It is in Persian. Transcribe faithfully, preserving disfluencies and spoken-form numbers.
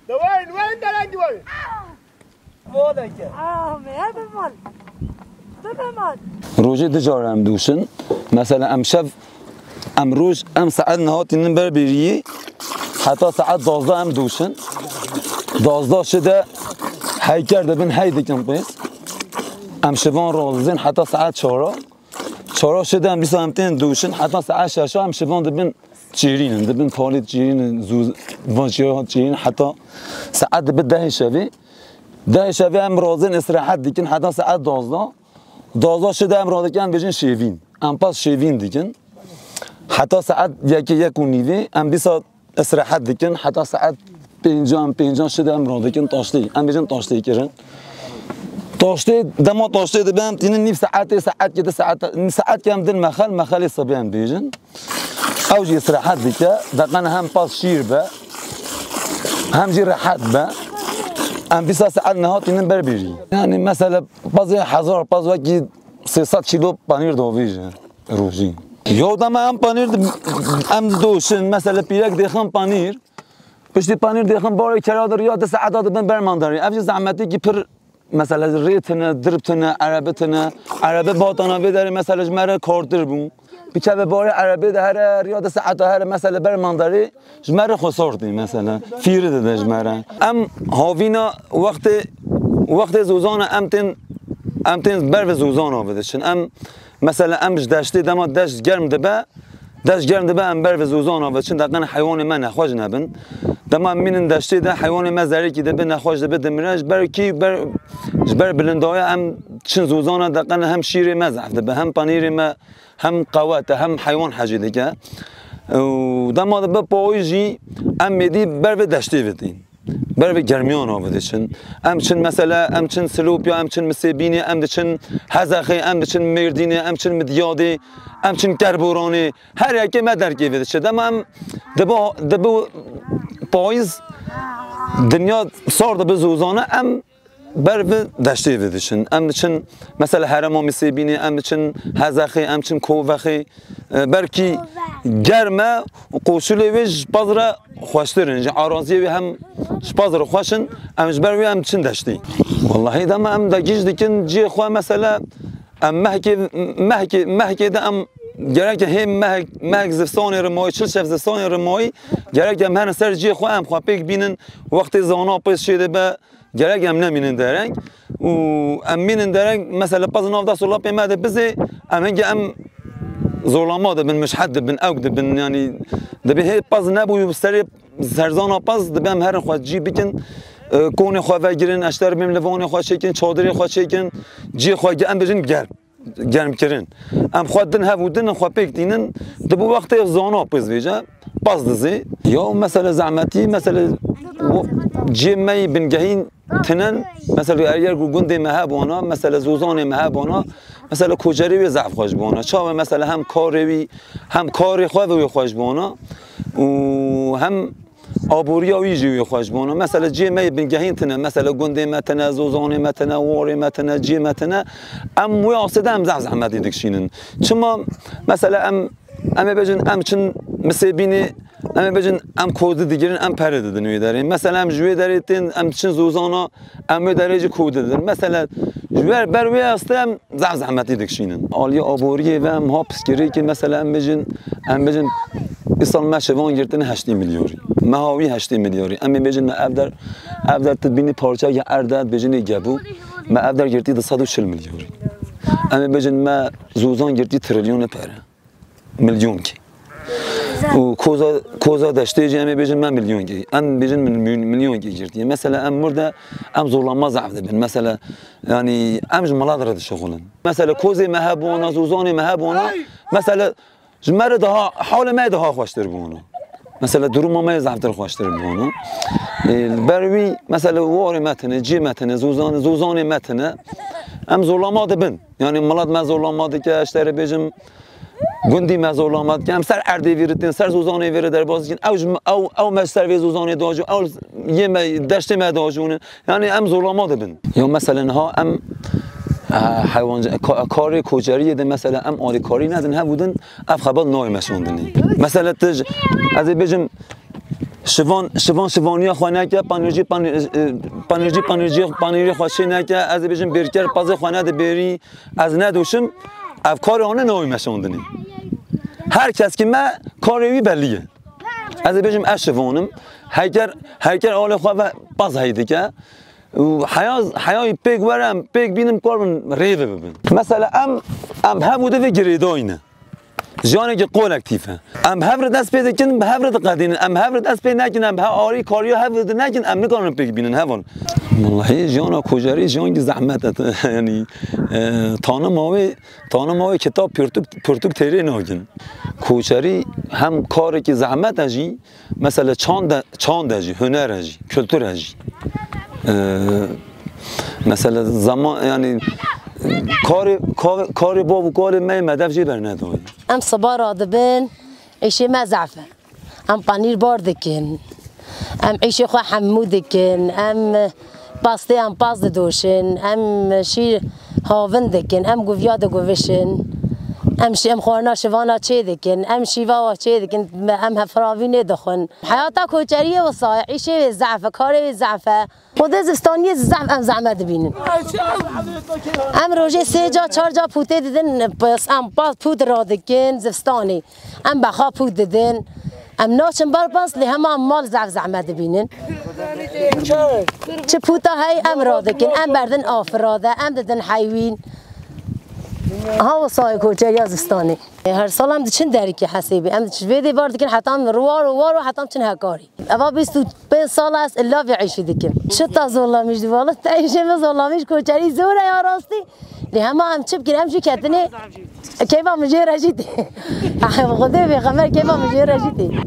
دوين وين دارن دوين مالك آه ما بمال بمال روجي دجارم دوشن مثلا ام شب ام روز ام ساعت نهاتین بر بریی حتی ساعت دوازده ام دوشن دوازده شده هی کرده بین هی دیکن پیس ام شبان روزین حتی ساعت چهارا چهارا شده ام بیسا امتین دوشن حتی ساعت ششا ام شبان دبین چیرینن دبین پالیت چیرین زوز وانچیات چیرین حتی ساعت دبین ده شوی ده شوی ام روزین استراحت دیکن حتی ساعت دوازده دوازده شده ام روزین ام بجین شیوین ام پاس شیوین دیکن حتی ساعت یکی یک و نیوی ام بیسا استراحت دیکن حتی ساعت پنجان پنجان شده ام رو دیکن تاشتی ام بجن تاشتی کرن تاشتی دما تاشتی دبم تینن نیف ساعت ساعت کده ساعت ساعت کم دن مخال مخال صبی ام بیجن اوجی استراحت دیکه دقیقا هم پاس شیر به هم جی راحت به ام بیسا ساعت نهات تینن بر بیری یعنی مثلا بعضی هزار باز وقتی سیصد کیلو پنیر دویجه روزی یادم ام پنیر ام دوشن مثلا پیرک دیخم پنیر پشتی پنیر دیخم باری کرادر یا دست عداد بن برمانداری افجی زحمتی که پر مثلا ریتنه دربتنه عربتنه عربه باتانا بداری مثلا جمره کاردر بون بیچه به باری عربه ده هر یا دست عداد هر مثلا برمانداری جمره خساردی مثلا فیره ده جمره ام هاوینا وقت وقت زوزان ام تن ام تن بر زوزان آبدشن ام مثلا امش داشتی دما داشت گرم دبه داشت گرم دبه ام بر زوزان آبدشن دقیقا حیوان من نخواج نبن دما منن داشتی ده حیوان ما زری که دبه نخواج دبه دمرش بر کی بر بر بلندای ام چن زوزان دقیقا هم شیر ما زعف دبه هم پنیر ما هم قوات هم حیوان حاجی دیگه و دما دبه پاییجی ام میدی بر داشتی بدین بر گرمیان آبدشن ام چن مثلا ام چن سلوپیا ام چن مسیبینی ام چن هزخی ام چن مردینی ام چن مدیادی ام چن کربورانی هر یکی ما درکی بدشه دم ام دبا دبا پاییز دنیا سارد به زوزانه ام بر دشتی بدشن ام چن مثلا هرما مسیبینی ام چن هزخی ام چن کووخی برکی گرمه و قوشلی ویج بازره خوشترن جا عراضی وی هم بازره خوشن امش بر وی ام چن دشتی والله دم ام دگیج دیکن جی خو مثلا ام مهکی مهکی مهکی ده ام gerek hem meh meh zifsani rmai çil şef zifsani rmai gerek hem her ser jî xwe em xwe pêk bînin wextê zana pês şêde be gerek em nemînin dereng û em mînin dereng mesela pez nav da solapê me de bizê em hingê em zorlama dibin mişhed dibin ew dibin yani dibê hê pez nebû serê serzana pez dibe em herin xwe cî bikin konê xwe vegirin eşter bêm livanê xwe çêkin çadırê xwe çêkin cî xwe em bijin germ germ kirin em xwedin hevûdin xwe pêk dînin di bu wextê zana pêz vêje paz dizê ya mesela zehmetî mesela cê me bingehîn tinen mesela eger gundê me hebûna mesela zûzanê me hebûna mesela koçerê wê zef xweş bûna çawe mesela hem karê wî hem karê xwe wê xweş bûna û hem aboriya wî jî wê xweş bûna mesela cê me bingehîn tine mesela gundê me tine zûzanê me tine warê me tine cê me tine em wê asêde em zef zehmetî dikişînin çima mesela em em ê bêjin em çin misêbînê em ê bêjin em kodî digirin em pere didin wê derê mesela em ji wê derê tên em çin zûzana em wê derê jî kodî didin mesela ji ber ber wê astê em zef zehmetî dikişînin aliya aboriyê ve em ha piskirê ki mesela em bêjin em bêjin îsal me şevan girtine heştê milyarî me ha wî heştê milyarî em ê bêjin me ev der ev der tu bînî parçeyeke erde bêjinê gebû me ev der girtî di sed û çil milyarî em ê bêjin me zûzan girtî trilyonê pere milyon ki û koza koza deştê jî em ê bêjin me milyon ki em bêjin min milyon ki girtiye mesela em murde em zorlanma zef dibin mesela yani em ji mala re dişixulin mesela kozê me hebûna zûzanê me hebûna mesela ji me re daha halê me daha xweştir bûna mesela duruma me zeftir xweştir bûna ber wî mesela warê me tine cê me tine zûzanê zûzanê me tine em zorlama dibin yani milat me zorlama dike eşterê bêjim gundî me zorlama dike em ser erdê vêritin ser zûzanê vêre derbas dikin ew ew ew me ser vê zûzanê dajo ew yê me deştê me dajonin yani em zorlama dibin ya mesela niha em حیوان کاری کوچری ده مثلا ام آری کاری ندن هبودن اف خبر نای مشوندنی مثلا تج از بجم شوان شوان شوانیا خانه که پانوژی پانوژی پانوژی پانوژی خوشی نه که از بیشتر برکر پاز خانه ده بری از ندوشم افکار آن نوعی مشوندنی هر کس که من کاری بلیه از بیشتر اشوانم هرکر هرکر آل خواه باز هیده که حیاز حیای پیک ورم پیک بینم کارم ریوه ببین مثلا ام ام هموده و گریداینه جانی که kolektife. ام هفر دست پیدا کن به هفر قدین ام هفر دست پیدا نکن ام ها آری کاریا هفر نکن ام نکارن پیک بینن هفر والله جانا کوچری جان کی زحمت یعنی تانه ماوی تانه ماوی کتاب پرتوک پرتوک تری ناگن کوچری هم کاری که زحمت اجی مثلا چاند چاند اجی هنر اجی kültür اجی مثلا زمان یعنی کار کار کار بابو کار می مدف جی بر نداری ام صبار آدبن عیشه مزعفه ام پنیر بار دکن ام عیشه خو حمود دکن ام پاسته ام پاس دوشن ام شیر هاون دکن ام گویاد گوشن ام شی ام خورنا شوانا چه دکن ام شیوا و چه دکن ام هفراوی ندخن حیاتا کوچریه و صای عیشه زعفه کار زعفه خود زستانی زعف ام زعمت بینن ام روزه سه جا چهار جا پوته دیدن پس ام باز پود را دکن زستانی ام بخا پود دیدن ام ناچن بار باز لی همه مال زعف زعمت بینن چه پوتا های ام را دکن ام بردن آفراده ام دیدن حیوین ها وصای کوچری زستانی هر سال هم چند داری که حسابی ام چویدی بار دکن حتی ام روار روار و حتی ام چند هکاری اما بیست و پنج سال است الا وعیش دکن چه تا ظلمیش دی والا تعیشه به ظلمیش کوچری زوره یا راستی لی همه هم چه بکن همچی کتنه کیفا مجیر رجیدی خدا به خبر کیفا مجیر رجیدی